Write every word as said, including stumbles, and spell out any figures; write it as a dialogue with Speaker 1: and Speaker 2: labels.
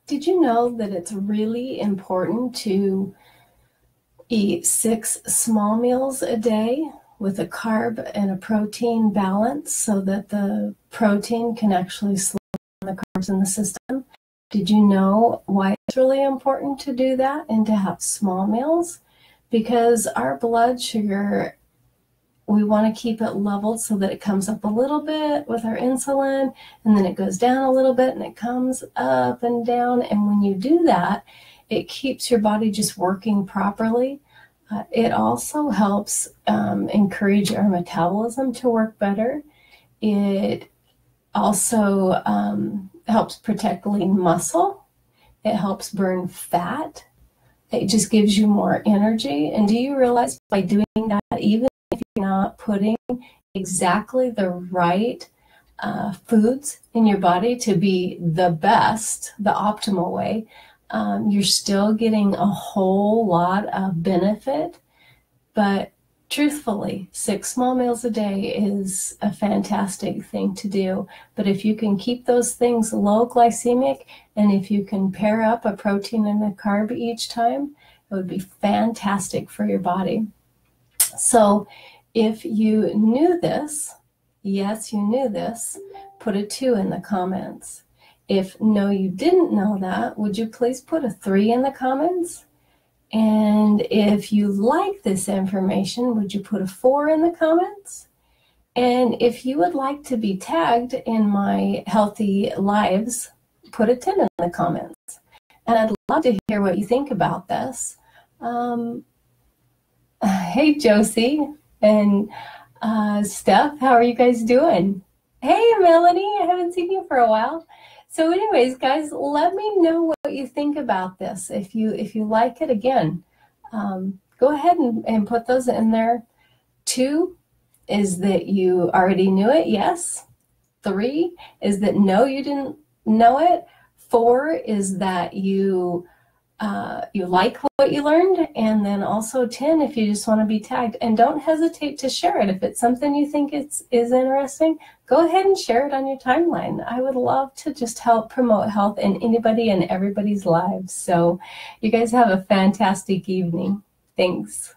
Speaker 1: Did you know that it's really important to eat six small meals a day with a carb and a protein balance so that the protein can actually slow down the carbs in the system? Did you know why it's really important to do that and to have small meals? Because our blood sugar, we want to keep it leveled so that it comes up a little bit with our insulin, and then it goes down a little bit and it comes up and down. And when you do that, it keeps your body just working properly. Uh, it also helps um, encourage our metabolism to work better. It also um, helps protect lean muscle. It helps burn fat. It just gives you more energy. And do you realize by doing that, even if you're not putting exactly the right uh, foods in your body to be the best, the optimal way, um, you're still getting a whole lot of benefit. But truthfully, six small meals a day is a fantastic thing to do. But if you can keep those things low glycemic, and if you can pair up a protein and a carb each time, it would be fantastic for your body. So if you knew this, yes, you knew this, put a two in the comments. If no, you didn't know that, would you please put a three in the comments? And if you like this information, would you put a four in the comments? And if you would like to be tagged in my healthy lives, put a ten in the comments. And I'd love to hear what you think about this. Um, hey, Josie and uh, Steph, how are you guys doing? Hey, Melanie, I haven't seen you for a while. So anyways, guys, let me know what you think about this. If you if you like it, again, um, go ahead and, and put those in there. Two is that you already knew it, yes. Three is that no, you didn't know it. Four is that you uh, you like what you learned. And then also ten if you just want to be tagged. And don't hesitate to share it. If it's something you think it's, is interesting, go ahead and share it on your timeline. I would love to just help promote health in anybody and everybody's lives. So you guys have a fantastic evening. Thanks.